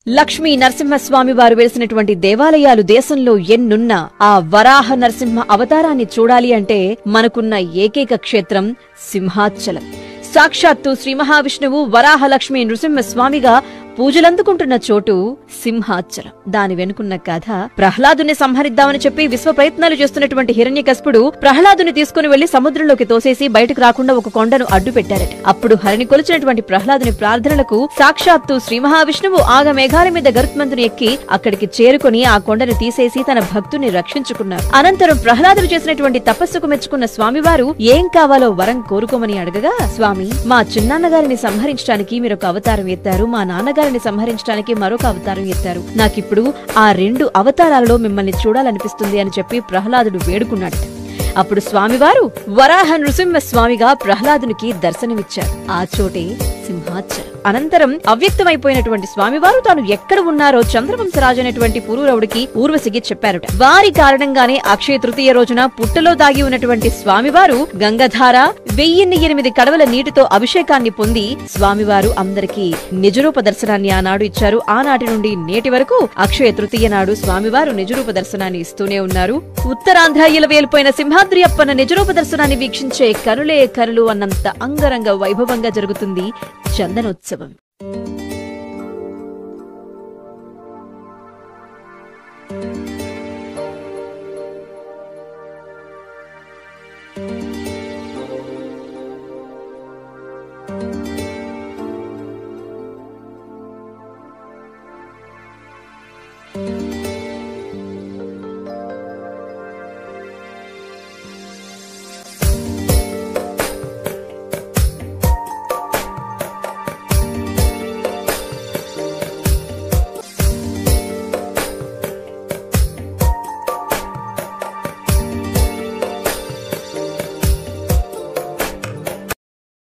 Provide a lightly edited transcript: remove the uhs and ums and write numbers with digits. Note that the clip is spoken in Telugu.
లక్ష్మీ నరసింహస్వామి వారు వెలిసినటువంటి దేవాలయాలు దేశంలో ఎన్నున్నా ఆ వరాహ నరసింహ అవతారాన్ని చూడాలి అంటే మనకున్న ఏకైక క్షేత్రం సింహాచలం. సాక్షాత్తు శ్రీ మహావిష్ణువు వరాహ లక్ష్మీ నృసింహస్వామిగా పూజలందుకుంటున్న చోటు సింహాచలం. దాని వెనుకున్న కథ, ప్రహ్లాదుని సంహరిద్దామని చెప్పి విశ్వ ప్రయత్నాలు చేస్తున్నటువంటి హిరణ్యకశిపుడు ప్రహ్లాదుని తీసుకుని వెళ్లి సముద్రంలోకి తోసేసి బయటకు రాకుండా ఒక కొండను అడ్డు పెట్టారట. అప్పుడు హరిని కొలిచినటువంటి ప్రహ్లాదుని ప్రార్థనలకు సాక్షాత్తు శ్రీ మహావిష్ణువు ఆగమేఘాల మీద గరుత్మంతుని ఎక్కి అక్కడికి చేరుకుని ఆ కొండను తీసేసి తన భక్తుని రక్షించుకున్నారు. అనంతరం ప్రహ్లాదుడు చేసినటువంటి తపస్సుకు మెచ్చుకున్న స్వామివారు ఏం కావాలో వరం కోరుకోమని అడగగా, స్వామి, మా చిన్నాన్నగారిని సంహరించడానికి మీరొక అవతారం ఎత్తారు, మా నాన్నగారిని సంహరించడానికి మరొక అవతారం ఎత్తారు, నాకిప్పుడు ఆ 2 అవతారాలలో మిమ్మల్ని చూడాలనిపిస్తుంది అని చెప్పి ప్రహ్లాదుడు వేడుకున్నాడు. అప్పుడు స్వామివారు వరాహ నృసింహ స్వామిగా ప్రహ్లాదునికి దర్శనమిచ్చారు. ఆ చోటే సింహాచలం. అనంతరం అవ్యక్తమైపోయినటువంటి స్వామివారు తాను ఎక్కడ ఉన్నారో చంద్రవంశరాజైనటువంటి పురూరవుడికి ఊర్వశికి చెప్పారుట. వారి కారణంగానే అక్షయ తృతీయ రోజున పుట్టలో దాగి ఉన్నటువంటి స్వామివారు గంగధార 1008 కడవల నీటితో అభిషేకాన్ని పొంది స్వామివారు అందరికీ నిజరూప దర్శనాన్ని ఆనాడు ఇచ్చారు. ఆనాటి నుండి నేటి వరకు అక్షయ తృతీయ నాడు స్వామివారు నిజరూప దర్శనాన్ని ఇస్తూనే ఉన్నారు. ఉత్తరాంధ్ర ఇలవేల్పోయిన సింహాద్రి అప్పన్న నిజరూప దర్శనాన్ని వీక్షించే కనులే కనులు అన్నంత అంగరంగ వైభవంగా జరుగుతుంది చందనోత్సవం.